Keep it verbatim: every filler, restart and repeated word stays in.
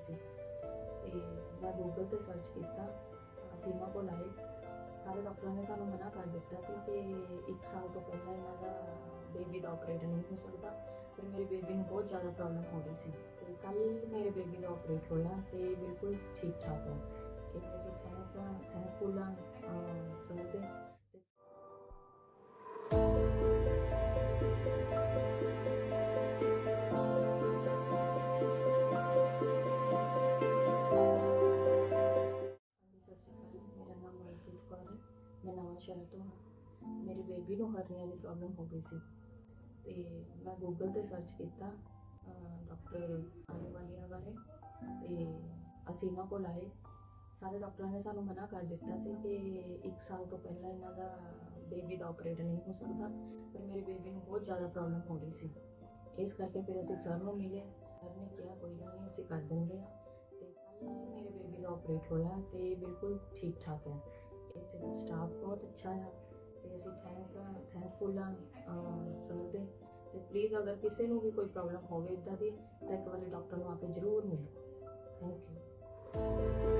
सी ते मैं गूगल ते सर्च किया, असीं इन्हां कोल आए, सारे डॉक्टरों ने सानूं मना कर दिता सी कि एक साल तो पहला इन्हां दा बेबी का ऑपरेट नहीं हो सकता, पर मेरी बेबी नूं बहुत ज़्यादा प्रॉब्लम हो रही सी ते कल मेरे बेबी का ऑपरेट होया ते बिल्कुल ठीक ठाक है। इन्ने असीं थैंक थैंकफुल हाँ सर दे। मेरा नाम बरीअट्रिक कौर है, मैं नवां शहर तो हाँ। मेरी बेबी नूं हरनिया की प्रॉब्लम हो गई सी ते मैं गूगल ते सर्च किया डॉक्टर आहलूवालिया बारे ते असीं इन्हां कोल आए, सारे डॉक्टरों ने सानूं मना कर दिता सी कि एक साल तो पहला इन्हां दा बेबी का ऑपरेट नहीं हो सकता, पर मेरी बेबी नूं बहुत ज़्यादा प्रॉब्लम हो रही सी। इस करके फिर असीं सर नूं मिले, सर ने कहा कोई गल नहीं असीं कर देंगे आ ते कल मेरे बेबी का ऑपरेट होया ते बिल्कुल ठीक ठाक है। इत्थे दा स्टाफ बहुत अच्छा है ते असीं थैंक थैंकफुल हाँ सर दे ते प्लीज़ अगर किसी नूं भी कोई प्रॉब्लम होवे इदां दी तां एक बारी डॉक्टर नूं आके जरूर मिलो। Thank you.